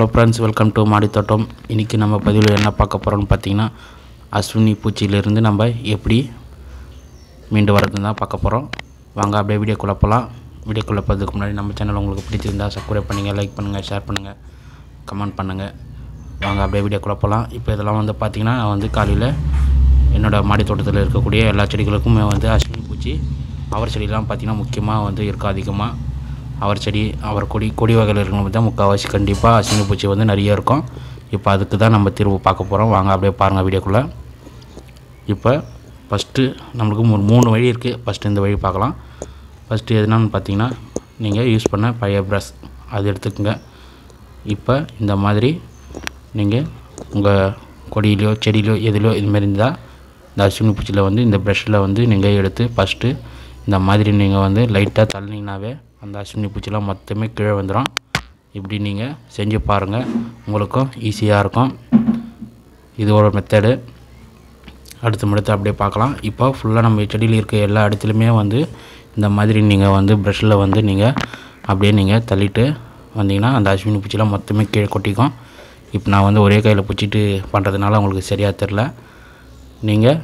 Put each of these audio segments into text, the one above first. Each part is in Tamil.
ஹலோ ஃப்ரெண்ட்ஸ், வெல்கம் டு மாடி தோட்டம். இன்றைக்கி நம்ம பதிவில் என்ன பார்க்க போகிறோம்னு பார்த்தீங்கன்னா, அஸ்வினி பூச்சியிலிருந்து நம்ம எப்படி மீண்டு வரதுன்னு தான் பார்க்க போகிறோம். வாங்க அப்படியே வீடியோக்குள்ளே போகலாம். வீடியோக்குள்ளே போகிறதுக்கு முன்னாடி நம்ம சேனல் உங்களுக்கு பிடிச்சிருந்தால் சப்ஸ்கிரைப் பண்ணுங்கள், லைக் பண்ணுங்கள், ஷேர் பண்ணுங்கள், கமெண்ட் பண்ணுங்கள். வாங்க அப்படியே வீடியோக்குள்ளே போகலாம். இப்போ இதெல்லாம் வந்து பார்த்திங்கன்னா, நான் வந்து காலையில் என்னோடய மாடி தோட்டத்தில் இருக்கக்கூடிய எல்லா செடிகளுக்குமே வந்து அஸ்வினி பூச்சி, அவர் செடியெலாம் பார்த்திங்கன்னா முக்கியமாக வந்து இருக்கும். அதிகமாக அவர் செடி, அவர் கொடி வகையில் இருக்கணும் தான் முக்கால்வாசி கண்டிப்பாக அஸ்வினி பூச்சி வந்து நிறைய இருக்கும். இப்போ அதுக்கு தான் நம்ம தீர்வு பார்க்க போகிறோம். வாங்க அப்படியே பாருங்கள் வீடியோக்குள்ளே. இப்போ ஃபஸ்ட்டு நம்மளுக்கு 3 வழி இருக்குது. ஃபஸ்ட்டு இந்த வழி பார்க்கலாம். ஃபஸ்ட்டு எதுனான்னு பார்த்தீங்கன்னா, நீங்கள் யூஸ் பண்ண பழைய ப்ரஷ் அது எடுத்துக்கோங்க. இப்போ இந்த மாதிரி நீங்கள் உங்கள் கொடியிலையோ செடியிலையோ எதுலையோ இதுமாரி இருந்தால் இந்த அஸ்வினி பூச்சியில் வந்து இந்த ப்ரஷ்ஷில் வந்து நீங்கள் எடுத்து ஃபஸ்ட்டு இந்த மாதிரி நீங்கள் வந்து லைட்டாக தள்ளினீங்கனாவே அந்த அஸ்வினி பூச்சிலாம் மொத்தமே கீழே வந்துடும். இப்படி நீங்கள் செஞ்சு பாருங்கள், உங்களுக்கும் ஈஸியாக இருக்கும். இது ஒரு மெத்தடு. அடுத்து அப்படியே பார்க்கலாம். இப்போ ஃபுல்லாக நம்ம செடியில் இருக்க எல்லா இடத்துலையுமே வந்து இந்த மாதிரி நீங்கள் வந்து ப்ரஷ்ஷில் வந்து நீங்கள் அப்படியே நீங்கள் தள்ளிட்டு வந்தீங்கன்னா அந்த அஸ்வினி பூச்சிலாம் மொத்தமே கீழே கொட்டிக்கும். இப்போ நான் வந்து ஒரே கையில் பிடிச்சிட்டு பண்ணுறதுனால உங்களுக்கு சரியாக தெரில. நீங்கள்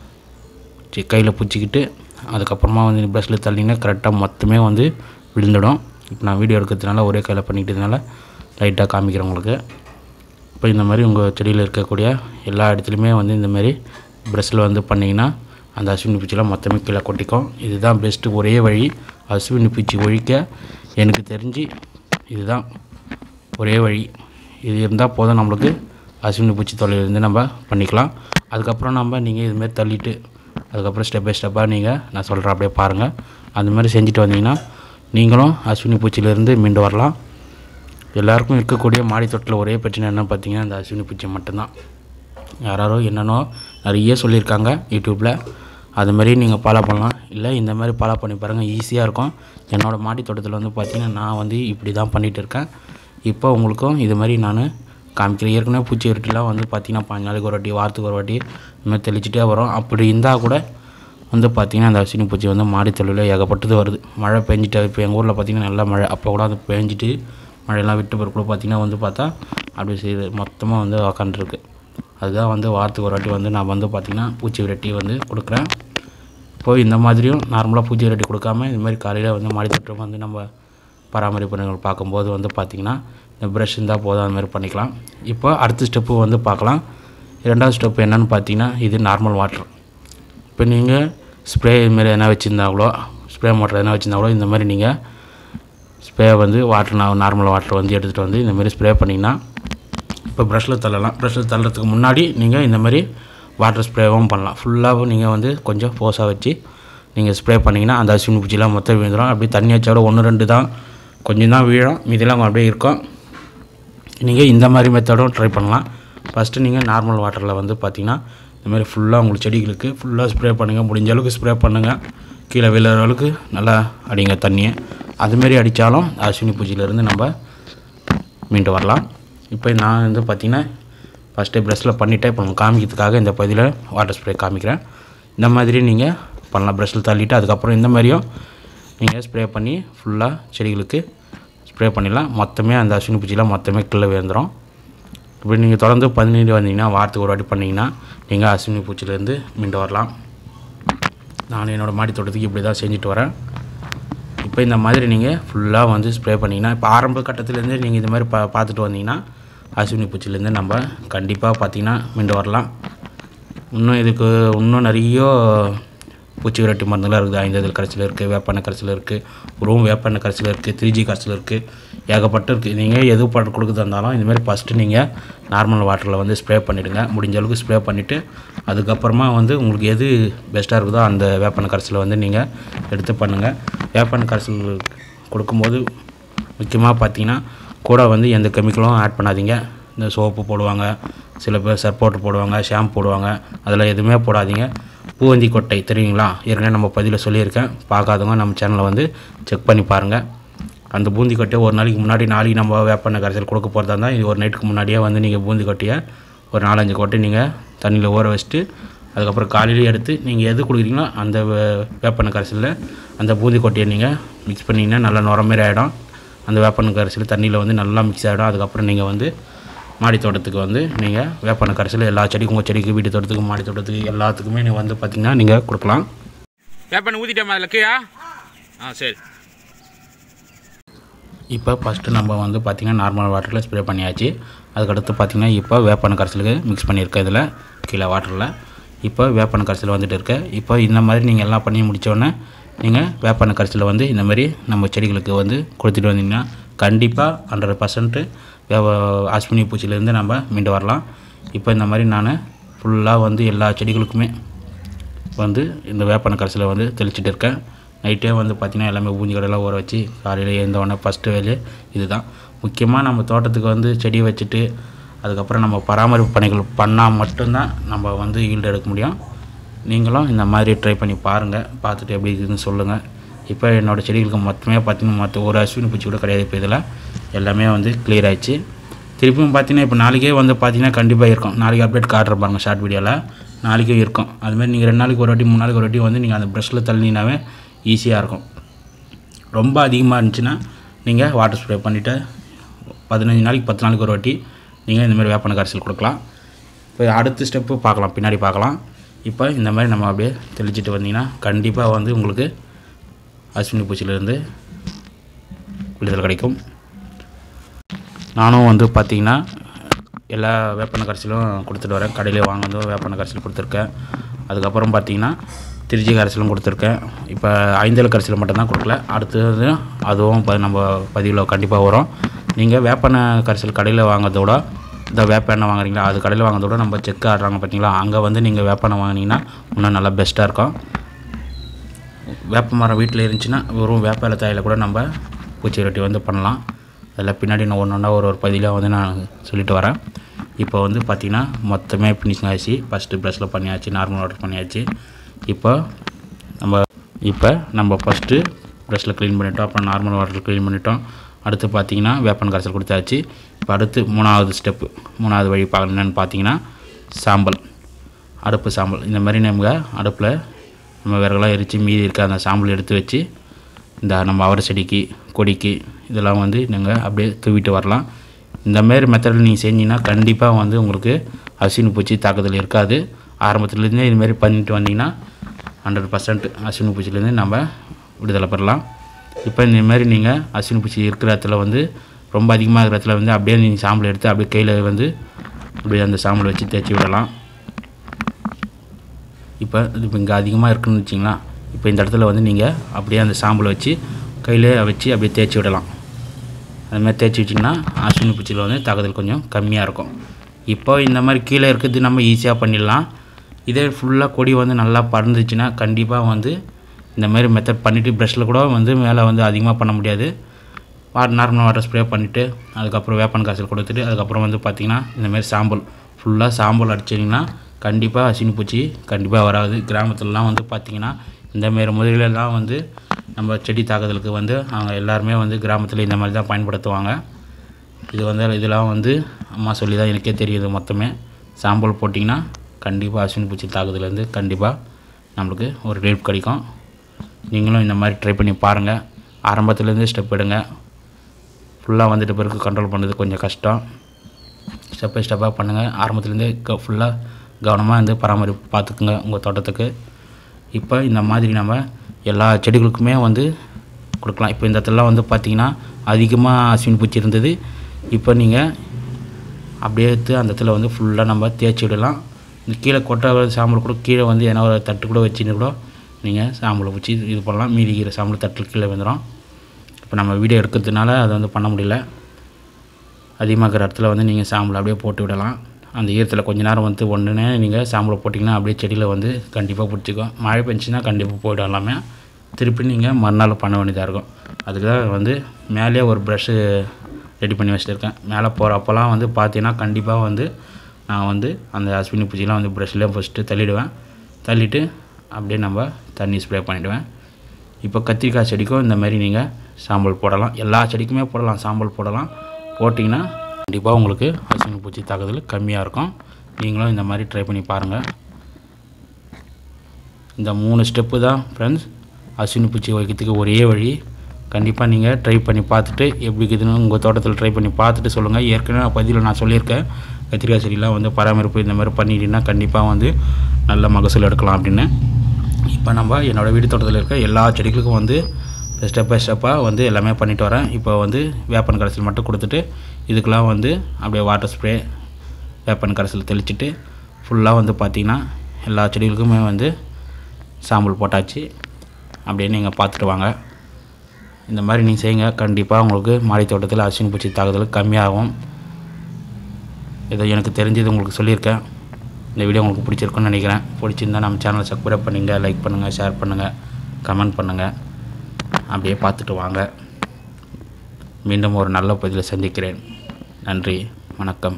கையில் பிடிச்சிக்கிட்டு அதுக்கப்புறமா வந்து ப்ரஷ்ஷில் தள்ளிங்கன்னா கரெக்டாக மொத்தமே வந்து விழுந்துடும். இப்போ நான் வீடியோ எடுக்கிறதுனால ஒரே கையில் பண்ணிக்கிட்டதுனால லைட்டாக காமிக்கிறேன் உங்களுக்கு. இப்போ இந்த மாதிரி உங்கள் செடியில் இருக்கக்கூடிய எல்லா இடத்துலையுமே வந்து இந்தமாரி ப்ரஷ்ஷில் வந்து பண்ணிங்கன்னா அந்த அஸ்வினி பூச்சிலாம் மொத்தமே கீழே கொட்டிக்கும். இதுதான் பெஸ்ட்டு ஒரே வழி அஸ்வினி பூச்சி ஒழிக்க. எனக்கு தெரிஞ்சு இதுதான் ஒரே வழி. இது இருந்தால் போதும், நம்மளுக்கு அஸ்வினி பூச்சி தொல்லையிலேருந்து நம்ம பண்ணிக்கலாம். அதுக்கப்புறம் நீங்கள் இதுமாரி தள்ளிட்டு அதுக்கப்புறம் ஸ்டெப் பை ஸ்டெப்பாக நான் சொல்கிறேன், அப்படியே பாருங்கள். அந்தமாதிரி செஞ்சுட்டு வந்தீங்கன்னா நீங்களும் அஸ்வினி பூச்சியிலேருந்து மீண்டு வரலாம். எல்லாருக்கும் இருக்கக்கூடிய மாடி தோட்டத்தில் ஒரே பிரச்சனை என்ன பார்த்தீங்கன்னா, இந்த அஸ்வினி பூச்சி மட்டும்தான். யாரோ என்னென்னோ நிறைய சொல்லியிருக்காங்க யூடியூப்பில். அதுமாரி நீங்கள் ஃபாலோ பண்ணலாம். இல்லை இந்த மாதிரி ஃபாலோ பண்ணி பாருங்கள், ஈஸியாக இருக்கும். என்னோடய மாடி தோட்டத்தில் வந்து பார்த்திங்கன்னா நான் வந்து இப்படி தான் பண்ணிகிட்டு இருக்கேன். இப்போ உங்களுக்கும் இது மாதிரி நான் காமிக்கிறேன். ஏற்கனவே பூச்சி விரட்டிலாம் வந்து பார்த்திங்கன்னா 5 நாளைக்கு ஒரு வாட்டி, வாரத்துக்கு ஒரு வாட்டி இதுமாதிரி தெளிச்சிட்டே வரும். அப்படி இருந்தால் கூட வந்து பார்த்திங்கன்னா அந்த அஸ்வினி பூச்சி வந்து மாடி தொழிலில் ஏகப்பட்டது வருது. மழை பெஞ்சிட்டு, இப்போ எங்கள் ஊரில் பார்த்திங்கன்னா நல்லா மழை, அப்போ கூட அது பெஞ்சிட்டு மழையெல்லாம் விட்டு பிறகு பார்த்திங்கன்னா வந்து பார்த்தா அப்படி செய்யுது, மொத்தமாக வந்து உக்காந்துருக்கு. அதுதான் வந்து வாரத்துக்கு ஒரு வாட்டி வந்து நான் வந்து பார்த்திங்கன்னா பூச்சி விரட்டி வந்து கொடுக்குறேன். இப்போது இந்த மாதிரியும் நார்மலாக பூச்சி விரட்டி கொடுக்காம இதுமாதிரி காலையில் வந்து மாடி தோட்டம் வந்து நம்ம பராமரிப்பு பார்க்கும்போது வந்து பார்த்திங்கன்னா இந்த ப்ரஷ் இருந்தால் போதும், அதுமாதிரி பண்ணிக்கலாம். இப்போ அடுத்த ஸ்டெப்பு வந்து பார்க்கலாம். 2வது ஸ்டெப்பு என்னென்னு பார்த்தீங்கன்னா, இது நார்மல் வாட்டர். இப்போ நீங்கள் ஸ்ப்ரே இதுமாரி எதனா வச்சுருந்தாங்களோ, ஸ்ப்ரே மோட்டர் எதனா வச்சுருந்தாங்களோ இந்த மாதிரி நீங்கள் ஸ்ப்ரே வந்து நார்மல் வாட்டர் வந்து எடுத்துகிட்டு வந்து இந்தமாரி ஸ்ப்ரே பண்ணிங்கன்னா இப்போ ப்ரஷ்ஷில் தள்ளலாம். ப்ரஷ்ஷில் தள்ளுறதுக்கு முன்னாடி நீங்கள் இந்தமாரி வாட்டர் ஸ்ப்ரேவும் பண்ணலாம். ஃபுல்லாகவும் நீங்கள் வந்து கொஞ்சம் ஃபோர்ஸாக வச்சு நீங்கள் ஸ்ப்ரே பண்ணிங்கன்னா அந்த அஸ்வினி பூச்சிலாம் மொத்தம் விழுந்துடும். அப்படி தண்ணி வச்சா கூட 1-2 தான் கொஞ்சம் தான் வீழும், மீதெல்லாம் அப்படியே இருக்கும். நீங்கள் இந்த மாதிரி மெத்தடும் ட்ரை பண்ணலாம். ஃபஸ்ட்டு நீங்கள் நார்மல் வாட்டரில் வந்து பார்த்திங்கன்னா இந்தமாதிரி ஃபுல்லாக உங்களுக்கு செடிகளுக்கு ஃபுல்லாக ஸ்ப்ரே பண்ணுங்கள். முடிஞ்ச அளவுக்கு ஸ்ப்ரே பண்ணுங்கள். கீழே விழுற அளவுக்கு நல்லா அடிங்க தண்ணியை. அதுமாரி அடித்தாலும் அஸ்வினி பூச்சியிலேருந்து நம்ம மீண்டு வரலாம். இப்போ நான் வந்து பார்த்திங்கன்னா ஃபஸ்ட்டு ப்ரஷ்ஷில் பண்ணிவிட்டேன். இப்போ நம்ம காமிக்கிறதுக்காக இந்த பகுதியில் வாட்டர் ஸ்ப்ரே காமிக்கிறேன். இந்த மாதிரி நீங்கள் பண்ணலாம். ப்ரஷ்ஷில் தள்ளிவிட்டு அதுக்கப்புறம் இந்த மாதிரியும் நீங்கள் ஸ்ப்ரே பண்ணி ஃபுல்லாக செடிகளுக்கு ஸ்ப்ரே பண்ணிடலாம். மொத்தமே அந்த அஸ்வினி பூச்சிலாம் மொத்தமே கீழே விழுந்துடும். இப்படி நீங்கள் தொடர்ந்து 15 வந்தீங்கன்னா, வாரத்துக்கு ஒரு வாட்டி பண்ணிங்கன்னா நீங்கள் அஸ்வினி பூச்சியிலேருந்து மீண்டு வரலாம். நான் என்னோடய மாடி தோட்டத்துக்கு இப்படி தான் செஞ்சுட்டு வரேன். இப்போ இந்த மாதிரி நீங்கள் ஃபுல்லாக வந்து ஸ்ப்ரே பண்ணிங்கன்னா, இப்போ ஆரம்ப கட்டத்துலேருந்து நீங்கள் இது மாதிரி பார்த்துட்டு வந்தீங்கன்னா அஸ்வினி பூச்சியிலேருந்து நம்ம கண்டிப்பாக பார்த்திங்கன்னா மீண்டு வரலாம். இன்னும் நிறைய பூச்சி விரட்டி மருந்துலாம் இருக்குது. 5 கரைச்சல் இருக்குது, வேப்பெண்ணெய் கரைச்சல் இருக்குது, உருவம் வேப்பெண்ணெய் கரைச்சல் இருக்குது, 3G கரைச்சல் இருக்குது, ஏகப்பட்டு இருக்குது. நீங்கள் எது கொடுக்குறதா இருந்தாலும் இதுமாதிரி ஃபஸ்ட்டு நீங்கள் நார்மல் வாட்டரில் வந்து ஸ்ப்ரே பண்ணிவிடுங்க. முடிஞ்ச அளவுக்கு ஸ்ப்ரே பண்ணிவிட்டு அதுக்கப்புறமா வந்து உங்களுக்கு எது பெஸ்ட்டாக இருக்குதோ அந்த வேப்பெண்ணெய் கரைச்சலை வந்து நீங்கள் எடுத்து பண்ணுங்கள். வேப்பெண்ணெய் கரைச்சல் கொடுக்கும்போது முக்கியமாக பார்த்திங்கன்னா கூட வந்து எந்த கெமிக்கலும் ஆட் பண்ணாதீங்க. இந்த சோப்பு போடுவாங்க, சில பேர் சர்போட்டு போடுவாங்க, ஷாம்பு போடுவாங்க, அதெல்லாம் எதுவுமே போடாதீங்க. பூவந்தி கொட்டை தெரியுங்களா? ஏற்கனவே நம்ம பதிவில் சொல்லியிருக்கேன். பார்க்காதவங்க நம்ம சேனலை வந்து செக் பண்ணி பாருங்கள். அந்த பூந்தி கொட்டையை ஒரு நாளைக்கு முன்னாடி, நாளைக்கு நம்ம வேப்பெண்ணெய் கரைசல் கொடுக்க போகிறதா இருந்தால் இது ஒரு நைட்டுக்கு முன்னாடியே வந்து நீங்கள் பூந்தி கொட்டையை ஒரு 4-5 கொட்டை நீங்கள் தண்ணியில் ஊற வச்சுட்டு அதுக்கப்புறம் காலையிலே எடுத்து நீங்கள் எது கொடுக்குறீங்களோ அந்த வேப்பெண்ணெய் கரைசலில் அந்த பூந்தி கொட்டையை நீங்கள் மிக்ஸ் பண்ணிங்கன்னா நல்லா நுர மாரி ஆகிடும். அந்த வேப்பெண்ணெய் கரைசல் தண்ணியில் வந்து நல்லா மிக்ஸ் ஆகிடும். அதுக்கப்புறம் நீங்கள் வந்து மாடி தோட்டத்துக்கு வந்து நீங்கள் வேப்பெண்ணெய் கரைசல் எல்லா செடிக்கும், உங்கள் செடிக்கு, வீட்டு தோட்டத்துக்கு, மாடி தோட்டத்துக்கு எல்லாத்துக்குமே நீங்கள் வந்து பார்த்திங்கன்னா நீங்கள் கொடுக்கலாம். வேப்பெண்ணெய் ஊற்றிட்டோம் அதில் கீழே. சரி. இப்போ ஃபஸ்ட்டு நம்ம வந்து பார்த்திங்கன்னா நார்மல் வாட்டரில் ஸ்ப்ரே பண்ணியாச்சு. அதுக்கடுத்து பார்த்திங்கன்னா இப்போ வேப்பெண்ணெய் கரைசலுக்கு மிக்ஸ் பண்ணியிருக்கேன் இதில் கீழே வாட்டரில். இப்போ வேப்பெண்ணெய் கரைசல் வந்துட்டு இருக்கு. இப்போ இந்த மாதிரி நீங்கள் எல்லாம் பண்ணி முடித்தோடனே நீங்கள் வேப்பெண்ணெய் கரைசலை வந்து இந்த மாதிரி நம்ம செடிகளுக்கு வந்து கொடுத்துட்டு வந்தீங்கன்னா கண்டிப்பாக 100% அஸ்வினி பூச்சியிலேருந்து நம்ம மீண்டு வரலாம். இப்போ இந்த மாதிரி நான் ஃபுல்லாக வந்து எல்லா செடிகளுக்குமே வந்து இந்த வேப்பெண்ணெய் கரைசலை வந்து தெளிச்சிட்டு இருக்கேன். நைட்டே வந்து பார்த்திங்கன்னா எல்லாமே பூஞ்சி கடையெல்லாம் ஊற வச்சு காலையில் எழுந்தோடனே ஃபஸ்ட்டு வேலையே இது தான். முக்கியமாக நம்ம தோட்டத்துக்கு வந்து செடி வச்சுட்டு அதுக்கப்புறம் நம்ம பராமரிப்பு பணிகள் பண்ணால் மட்டும்தான் நம்ம வந்து ஈல்டு எடுக்க முடியும். நீங்களும் இந்த மாதிரி ட்ரை பண்ணி பாருங்கள், பார்த்துட்டு எப்படி இருக்குதுன்னு சொல்லுங்கள். இப்போ என்னோடய செடிகளுக்கு மொத்தமே பார்த்திங்கன்னா மற்ற ஒரு அஸ்வினி பூச்சி கூட கிடையாது. இப்போ இதில் எல்லாமே வந்து கிளியர் ஆகிடுச்சு. திருப்பியும் பார்த்திங்கன்னா இப்போ நாளைக்கே வந்து பார்த்திங்கன்னா கண்டிப்பாக இருக்கும். நாளைக்கு அப்டேட் காட்டுற பாருங்க ஷார்ட் வீடியோவில், நாளைக்கும் இருக்கும். அதுமாதிரி நீங்கள் 2 நாளைக்கு ஒரு வாட்டி 3 நாளைக்கு ஒரு வாட்டி வந்து நீங்கள் அந்த ப்ரஷ்ஷில் தள்ளினாவே ஈஸியாக இருக்கும். ரொம்ப அதிகமாக இருந்துச்சுன்னா நீங்கள் வாட்டர் ஸ்ப்ரே பண்ணிவிட்டு 15 நாளைக்கு 10 நாளைக்கு ஒரு வாட்டி நீங்கள் இந்தமாதிரி வேப்பெண்ணெய் கரைசல் கொடுக்கலாம். இப்போ அடுத்த ஸ்டெப்பு பார்க்கலாம், பின்னாடி பார்க்கலாம். இப்போ இந்த மாதிரி நம்ம அப்படியே தெளிச்சிட்டு வந்தீங்கன்னா கண்டிப்பாக வந்து உங்களுக்கு அஸ்வினி பூச்சியிலேருந்து விடுதலை கிடைக்கும். நானும் வந்து பார்த்திங்கன்னா எல்லா வேப்பெண்ணெய் கரைசலும் கொடுத்துட்டு வரேன். கடையிலே வாங்கினதும் வேப்பெண்ணெய் கரைசல் கொடுத்துருக்கேன். அதுக்கப்புறம் பார்த்திங்கன்னா திருச்சி கரைசலும் கொடுத்துருக்கேன். இப்போ 5 இலை கரைசல் மட்டும்தான் கொடுக்கல. அடுத்தது அதுவும் நம்ம பதிவில் கண்டிப்பாக வரும். நீங்கள் வேப்பெண்ணெய் கரைசல் கடையில் வாங்குறதோட இந்த வேப்பெண்ணெய் வாங்குறீங்களா, அது கடையில் வாங்குறதோட நம்ம செக் ஆடுறாங்க பார்த்தீங்களா, அங்கே வந்து நீங்கள் வேப்பெண்ணெய் வாங்கினீங்கன்னா இன்னும் நல்லா பெஸ்ட்டாக இருக்கும். வேப்ப மரம் வீட்டில் இருந்துச்சுன்னா வெறும் வேப்ப இலை தாயில் கூட நம்ம பூச்சி விரட்டி வந்து பண்ணலாம். அதில் பின்னாடி நான் ஒன்று ஒன்றா ஒரு பதிலாக வந்து நான் சொல்லிட்டு வரேன். இப்போ வந்து பார்த்திங்கன்னா மொத்தமே ஃபினிஷிங் ஆகிடுச்சு. ஃபஸ்ட்டு ப்ரஷ்ஷில் பண்ணியாச்சு, நார்மல் வாட்டர் பண்ணியாச்சு. இப்போ நம்ம ஃபஸ்ட்டு ப்ரஷ்ஷில் க்ளீன் பண்ணிட்டோம், அப்புறம் நார்மல் வாட்டரில் க்ளீன் பண்ணிட்டோம். அடுத்து பார்த்திங்கன்னா வேப்பெண்ணெய் கரைசல் கொடுத்தாச்சு. இப்போ அடுத்து 3வது ஸ்டெப்பு, 3வது வழி என்னென்னு பார்த்திங்கன்னா சாம்பல், அடுப்பு சாம்பல். இந்த மாதிரி நம்ம அடுப்பில் நம்ம விறகுலாம் எரித்து மீதி இருக்க அந்த சாம்பல் எடுத்து வச்சு இந்த நம்ம அவரை செடிக்கு, கொடிக்கு இதெல்லாம் வந்து நீங்கள் அப்படியே தூவிட்டு வரலாம். இந்தமாரி மெத்தடில் நீங்கள் செஞ்சீங்கன்னா கண்டிப்பாக வந்து உங்களுக்கு அஸ்வினி பூச்சி தாக்குதல் இருக்காது. ஆரம்பத்துலேருந்தே இதுமாரி பண்ணிட்டு வந்தீங்கன்னா 100% அஸ்வினி பூச்சிலேருந்து நம்ம விடுதலை பெறலாம். இப்போ இந்தமாரி நீங்கள் அஸ்வினி பூச்சி இருக்கிற இடத்துல வந்து ரொம்ப அதிகமாக இருக்கிற இடத்துல வந்து அப்படியே நீங்கள் சாம்பல் எடுத்து அப்படியே கையில் வந்து அப்படியே அந்த சாம்பல் வச்சு தேய்ச்சி விடலாம். இப்போ இங்கே அதிகமாக இருக்குன்னு வச்சிங்களா, இப்போ இந்த இடத்துல வந்து நீங்கள் அப்படியே அந்த சாம்பலை வச்சு கையில் வச்சு அப்படியே தேய்ச்சி விடலாம். அதுமாதிரி தேய்ச்சி வச்சிங்கன்னா அஸ்வினி பூச்சியில் வந்து தாக்குதல் கொஞ்சம் கம்மியாக இருக்கும். இப்போ இந்த மாதிரி கீழே இருக்கிறது நம்ம ஈஸியாக பண்ணிடலாம். இதே ஃபுல்லாக கொடி வந்து நல்லா பறந்துச்சுன்னா கண்டிப்பாக வந்து இந்த மாதிரி மெத்தட் பண்ணிவிட்டு ப்ரஷ்ஷில் கூட வந்து மேலே வந்து அதிகமாக பண்ண முடியாது. நார்மல் வாட்டர் ஸ்ப்ரே பண்ணிவிட்டு அதுக்கப்புறம் வேப்பெண்ணெய் கரைசல் கொடுத்துட்டு அதுக்கப்புறம் வந்து பார்த்திங்கன்னா இந்தமாரி சாம்பல் ஃபுல்லாக சாம்பல் அடிச்சிங்கன்னா கண்டிப்பாக அஸ்வினி பூச்சி கண்டிப்பாக வராது. கிராமத்துலலாம் வந்து பார்த்திங்கன்னா இந்தமாரி முதலெல்லாம் வந்து நம்ம செடி தாக்குதலுக்கு வந்து அவங்க எல்லாருமே வந்து கிராமத்தில் இந்த மாதிரி தான் பயன்படுத்துவாங்க. இது வந்து இதெல்லாம் வந்து அம்மா சொல்லி தான் எனக்கே தெரியுது. மொத்தமே சாம்பல் போட்டிங்கன்னா கண்டிப்பாக அஸ்வினி பூச்சி தாக்குதலேருந்து கண்டிப்பாக நம்மளுக்கு ஒரு ரிலீஃப் கிடைக்கும். நீங்களும் இந்த மாதிரி ட்ரை பண்ணி பாருங்கள். ஆரம்பத்துலேருந்து ஸ்டெப் எடுங்க. ஃபுல்லாக வந்துட்டு பிறகு கண்ட்ரோல் பண்ணுறது கொஞ்சம் கஷ்டம். ஸ்டெப் பை ஸ்டெப்பாக பண்ணுங்கள். ஆரம்பத்துலேருந்தே ஃபுல்லாக கவனமாக வந்து பராமரிப்பு பார்த்துக்குங்க உங்கள் தோட்டத்துக்கு. இப்போ இந்த மாதிரி நம்ம எல்லா செடிகளுக்குமே வந்து கொடுக்கலாம். இப்போ இந்த இடத்துலலாம் வந்து பார்த்திங்கன்னா அதிகமாக அஸ்வினி பூச்சி இருந்தது. இப்போ நீங்கள் அப்படியே எடுத்து அந்த இடத்துல வந்து ஃபுல்லாக நம்ம தேய்ச்சி விடலாம். இந்த கீழே கொட்டை சாம்பல் கூட கீழே வந்து ஏன்னா ஒரு தட்டு கூட வச்சுன்னு கூட நீங்கள் சாம்பலை வச்சு இது பண்ணலாம். மீதிக்கிற சாம்பல் தட்டில் கீழே வந்துடும். இப்போ நம்ம வீடியோ எடுக்கிறதுனால அதை வந்து பண்ண முடியல. அதிகமாக இருக்கிற இடத்துல வந்து நீங்கள் சாம்பலை அப்படியே போட்டு விடலாம். அந்த ஈரத்தில் கொஞ்ச நேரம் வந்து ஒன்றுனே நீங்கள் சாம்பலை போட்டிங்கன்னா அப்படியே செடியில் வந்து கண்டிப்பாக பிடிச்சிக்கும். மழை பெஞ்சுன்னா கண்டிப்பாக போய்டும் எல்லாமே. திருப்பி நீங்கள் மறுநாள் பண்ண வேண்டியதாக இருக்கும். அதுக்காக வந்து மேலேயே ஒரு ப்ரஷ்ஷு ரெடி பண்ணி வச்சுருக்கேன். மேலே போகிறப்பெல்லாம் வந்து பார்த்தீங்கன்னா கண்டிப்பாக வந்து நான் வந்து அந்த அஸ்வினி பூச்சிலாம் வந்து ப்ரஷ்லேயே ஃபஸ்ட்டு தள்ளிவிடுவேன். தள்ளிவிட்டு அப்படியே நம்ம தண்ணி ஸ்ப்ரே பண்ணிவிடுவேன். இப்போ கத்திரிக்காய் செடிக்கும் இந்த மாதிரி நீங்கள் சாம்பல் போடலாம். எல்லா செடிக்குமே போடலாம், சாம்பல் போடலாம். போட்டிங்கன்னா கண்டிப்பாக உங்களுக்கு அஸ்வினி பூச்சி தாக்குதல் கம்மியாக இருக்கும். நீங்களும் இந்த மாதிரி ட்ரை பண்ணி பாருங்கள். இந்த 3 ஸ்டெப்பு தான் ஃப்ரெண்ட்ஸ் அஸ்வினி பூச்சி வைக்கிறதுக்கு ஒரே வழி. கண்டிப்பாக நீங்கள் ட்ரை பண்ணி பார்த்துட்டு எப்படி இருக்குதுன்னு உங்கள் தோட்டத்தில் ட்ரை பண்ணி பார்த்துட்டு சொல்லுங்கள். ஏற்கனவே பதிவில் நான் சொல்லியிருக்கேன், கத்திரிக்காய் செடியெலாம் வந்து பராமரிப்பு இந்த மாதிரி பண்ணிட்டீங்கன்னா கண்டிப்பாக வந்து நல்ல மகசூல் எடுக்கலாம் அப்படின்னு. இப்போ நம்ம என்னோடய வீட்டு தோட்டத்தில் இருக்க எல்லா செடிகளுக்கும் வந்து ஸ்டெப் பை ஸ்டெப்பாக வந்து எல்லாமே பண்ணிட்டு வரேன். இப்போ வந்து வேப்பன் கரைசல் மட்டும் கொடுத்துட்டு இதுக்கெலாம் வந்து அப்படியே வாட்டர் ஸ்ப்ரே வேப்பன் கரைசல் தெளிச்சிட்டு ஃபுல்லாக வந்து பார்த்திங்கன்னா எல்லா செடிகளுக்குமே வந்து சாம்பல் போட்டாச்சு. அப்படியே நீங்கள் பார்த்துட்டு வாங்க. இந்த மாதிரி நீங்கள் செய்யுங்க, கண்டிப்பாக உங்களுக்கு மாடி தோட்டத்தில் அஸ்வினி பூச்சி தாக்குதல் கம்மியாகும். இதை எனக்கு தெரிஞ்சது உங்களுக்கு சொல்லியிருக்கேன். இந்த வீடியோ உங்களுக்கு பிடிச்சிருக்குன்னு நினைக்கிறேன். பிடிச்சிருந்தால் நம்ம சேனலை சப்ஸ்கிரைப் பண்ணுங்கள், லைக் பண்ணுங்கள், ஷேர் பண்ணுங்கள், கமெண்ட் பண்ணுங்கள். அப்படியே பார்த்துட்டு வாங்க. மீண்டும் ஒரு நல்ல பதிவில் சந்திக்கிறேன். நன்றி, வணக்கம்.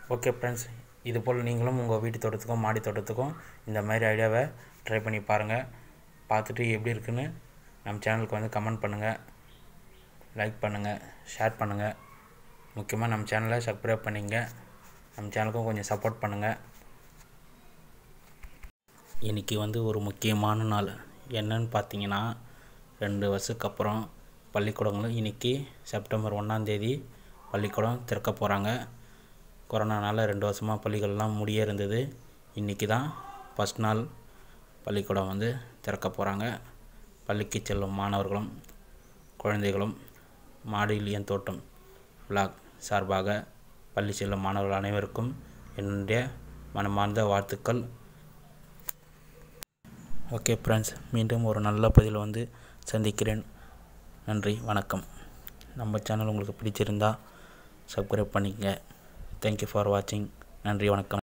ஓகே ஃப்ரெண்ட்ஸ், இதுபோல் நீங்களும் உங்கள் வீட்டு தோட்டத்துக்கும் மாடி தோட்டத்துக்கும் இந்த மாதிரி ஐடியாவை ட்ரை பண்ணி பாருங்கள். பார்த்துட்டு எப்படி இருக்குன்னு நம்ம சேனலுக்கு வந்து கமெண்ட் பண்ணுங்கள், லைக் பண்ணுங்கள், ஷேர் பண்ணுங்கள். முக்கியமாக நம்ம சேனலை சப்ஸ்கிரைப் பண்ணிங்க. நம்ம சேனலுக்கும் கொஞ்சம் சப்போர்ட் பண்ணுங்கள். இன்றைக்கி வந்து ஒரு முக்கியமான நாள். என்னன்னு பார்த்தீங்கன்னா, 2 வருஷத்துக்கு அப்புறம் பள்ளிக்கூடங்களும் இன்றைக்கி செப்டம்பர் 1ஆம் பள்ளிக்கூடம் திறக்க போகிறாங்க. கொரோனானால் 2 வருஷமாக பள்ளிகள்லாம் முடிய இருந்தது. இன்றைக்கி தான் ஃபஸ்ட் நாள் பள்ளிக்கூடம் வந்து திறக்க போகிறாங்க. பள்ளிக்கு செல்லும் மாணவர்களும் குழந்தைகளும் மாடியில் என் தோட்டம் விலாக் சார்பாக பள்ளி செல்லும் மாணவர்கள் அனைவருக்கும் என்னுடைய மனமார்ந்த வாழ்த்துக்கள். ஓகே ஃப்ரெண்ட்ஸ், மீண்டும் ஒரு நல்ல பதிவில் வந்து சந்திக்கிறேன். நன்றி, வணக்கம். நம்ம சேனல் உங்களுக்கு பிடிச்சிருந்தா சப்ஸ்கிரைப் பண்ணிக்கங்க. தேங்க்யூ ஃபார் வாட்சிங். நன்றி, வணக்கம்.